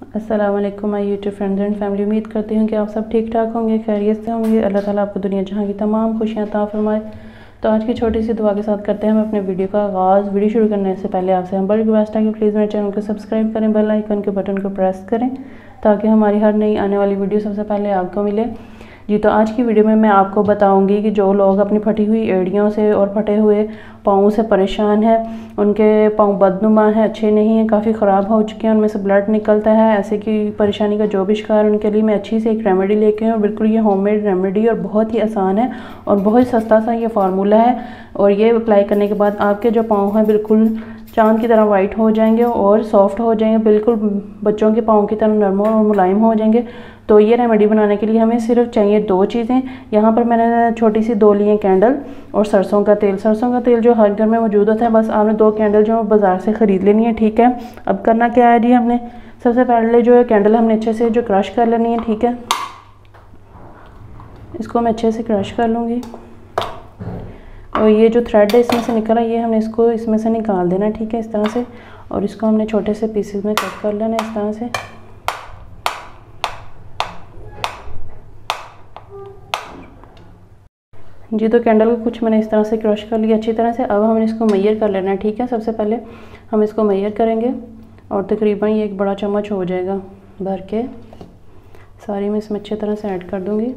अस्सलाम वालेकुम my YouTube friends and family. उम्मीद करती हूँ कि आप सब ठीक ठाक होंगे, खैरियत से होंगे। अल्लाह ताला आपको दुनिया जहाँ की तमाम खुशियाँ अता फरमाए। तो आज की छोटी सी दुआ के साथ करते हैं हम अपने वीडियो का आगाज़। वीडियो शुरू करने से पहले आपसे हम बड़ी रिक्वेस्ट है कि प्लीज़ मेरे चैनल को सब्सक्राइब करें, बेल आइकन के बटन को प्रेस करें ताकि हमारी हर नई आने वाली वीडियो सबसे पहले आपको मिले। जी, तो आज की वीडियो में मैं आपको बताऊंगी कि जो लोग अपनी फटी हुई एड़ियों से और फटे हुए पाँव से परेशान हैं, उनके पाँव बदनुमा हैं, अच्छे नहीं हैं, काफ़ी ख़राब हो चुके हैं, उनमें से ब्लड निकलता है, ऐसे की परेशानी का जो भी शिकार, उनके लिए मैं अच्छी से एक रेमेडी लेके आई हूँ। बिल्कुल ये होममेड रेमेडी और बहुत ही आसान है और बहुत सस्ता सा ये फार्मूला है। और ये अप्लाई करने के बाद आपके जो पाँव हैं बिल्कुल चांद की तरह वाइट हो जाएंगे और सॉफ्ट हो जाएंगे, बिल्कुल बच्चों के पाँव की तरह नरम और मुलायम हो जाएंगे। तो ये रेमेडी बनाने के लिए हमें सिर्फ चाहिए दो चीज़ें। यहाँ पर मैंने छोटी सी दो लिए कैंडल और सरसों का तेल। सरसों का तेल जो हर घर में मौजूद होता है, बस आपने दो कैंडल जो बाज़ार से ख़रीद लेनी है, ठीक है। अब करना क्या है जी, हमने सबसे पहले जो है कैंडल हमने अच्छे से जो क्रश कर लेनी है, ठीक है। इसको मैं अच्छे से क्रश कर लूँगी और ये जो थ्रेड है इसमें से निकला, ये हमने इसको इसमें से निकाल देना, ठीक है, इस तरह से। और इसको हमने छोटे से पीसेस में कट कर लेना इस तरह से। जी, तो कैंडल को कुछ मैंने इस तरह से क्रश कर लिया अच्छी तरह से। अब हमने इसको मैयर कर लेना है, ठीक है। सबसे पहले हम इसको मैयर करेंगे और तकरीबन ये एक बड़ा चम्मच हो जाएगा भर के। सारी मैं इसमें अच्छी तरह से ऐड कर दूँगी।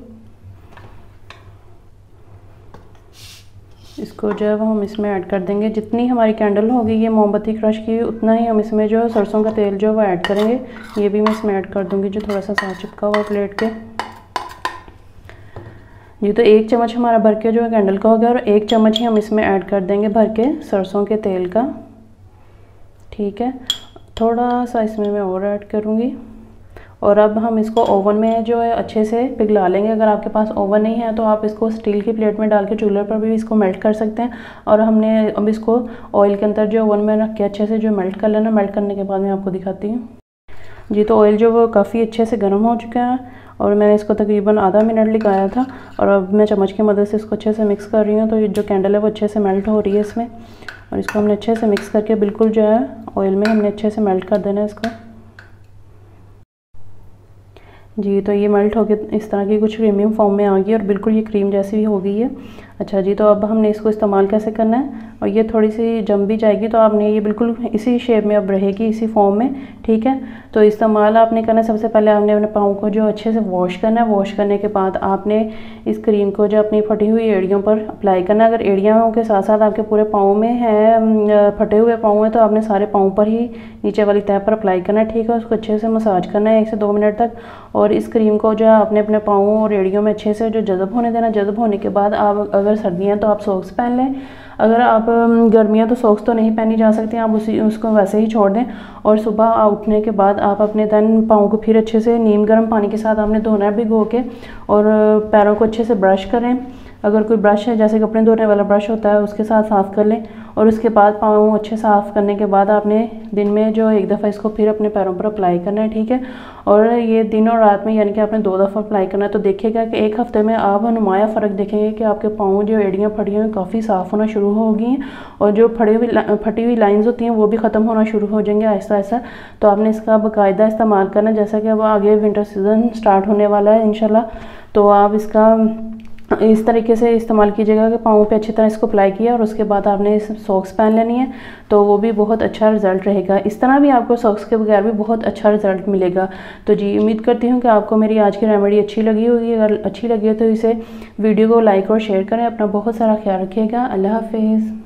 इसको जो है वो हम इसमें ऐड कर देंगे। जितनी हमारी कैंडल होगी ये मोमबत्ती क्रश की, उतना ही हम इसमें जो सरसों का तेल जो वो ऐड करेंगे। ये भी मैं इसमें ऐड कर दूँगी जो थोड़ा सा साथ चिपका हुआ प्लेट के। जी, तो एक चम्मच हमारा भर के जो है कैंडल का हो गया और एक चम्मच ही हम इसमें ऐड कर देंगे भर के सरसों के तेल का, ठीक है। थोड़ा सा इसमें मैं और ऐड करूँगी और अब हम इसको ओवन में जो है अच्छे से पिघला लेंगे। अगर आपके पास ओवन नहीं है तो आप इसको स्टील की प्लेट में डाल के चूल्हे पर भी इसको मेल्ट कर सकते हैं। और हमने अब इसको ऑयल के अंदर जो ओवन में रख के अच्छे से जो मेल्ट कर लेना। मेल्ट करने के बाद मैं आपको दिखाती हूँ। जी, तो ऑयल जो वो काफ़ी अच्छे से गर्म हो चुका है और मैंने इसको तकरीबन आधा मिनट लगाया था। और अब मैं चम्मच की मदद से इसको अच्छे से मिक्स कर रही हूँ। तो ये जो कैंडल है वो अच्छे से मेल्ट हो रही है इसमें। और इसको हमने अच्छे से मिक्स करके बिल्कुल जो है ऑयल में हमने अच्छे से मेल्ट कर देना है इसको। जी, तो ये मेल्ट हो गया, इस तरह की कुछ क्रीमियम फॉर्म में आ गई और बिल्कुल ये क्रीम जैसी भी हो गई है। अच्छा जी, तो अब हमने इसको इस्तेमाल कैसे करना है। और ये थोड़ी सी जम भी जाएगी तो आपने ये बिल्कुल इसी शेप में अब रहेगी, इसी फॉर्म में, ठीक है। तो इस्तेमाल आपने करना है, सबसे पहले आपने अपने पाँव को जो अच्छे से वॉश करना है। वॉश करने के बाद आपने इस क्रीम को जो अपनी फटी हुई एड़ियों पर अप्लाई करना है। अगर एड़ियों के साथ साथ आपके पूरे पाँव में है, फटे हुए पाँव हैं, तो आपने सारे पाँव पर ही नीचे वाली तह पर अप्लाई करना है, ठीक है। उसको अच्छे से मसाज करना है 1 से 2 मिनट तक। और इस क्रीम को जो है आपने अपने पाँव और एड़ियों में अच्छे से जो जज़ब होने देना। जज़ब होने के बाद आप अगर सर्दियाँ तो आप सॉक्स पहन लें, अगर आप गर्मियाँ तो सॉक्स तो नहीं पहनी जा सकती, आप उसको वैसे ही छोड़ दें। और सुबह उठने के बाद आप अपने पाँव को फिर अच्छे से नीम गर्म पानी के साथ आपने धोना है भिगो के। और पैरों को अच्छे से ब्रश करें। अगर कोई ब्रश है जैसे कपड़े धोने वाला ब्रश होता है उसके साथ साफ़ कर लें। और उसके बाद पाँव अच्छे साफ़ करने के बाद आपने दिन में जो एक दफ़ा इसको फिर अपने पैरों पर अप्लाई करना है, ठीक है। और ये दिन और रात में यानी कि आपने 2 दफ़ा अप्लाई करना है। तो देखिएगा कि 1 हफ़्ते में आप नुमाया फ़र्क देखेंगे कि आपके पाँव जो एड़ियाँ फटी हुई काफ़ी साफ़ होना शुरू हो गई हैं और जो फटी हुई लाइंस होती हैं वो भी ख़त्म होना शुरू हो जाएंगे आहिस्ता आहिस्ता। तो आपने इसका बाकायदा इस्तेमाल करना, जैसा कि अब आगे विंटर सीज़न स्टार्ट होने वाला है इंशाल्लाह। तो आप इसका इस तरीके से इस्तेमाल कीजिएगा कि पाँव पे अच्छी तरह इसको अप्लाई किया और उसके बाद आपने सॉक्स पहन लेनी है, तो वो भी बहुत अच्छा रिज़ल्ट रहेगा। इस तरह भी आपको सॉक्स के बगैर भी बहुत अच्छा रिज़ल्ट मिलेगा। तो जी, उम्मीद करती हूँ कि आपको मेरी आज की रेमेडी अच्छी लगी होगी। अगर अच्छी लगी है तो इसे वीडियो को लाइक और शेयर करें। अपना बहुत सारा ख्याल रखिएगा। अल्लाह हाफिज़।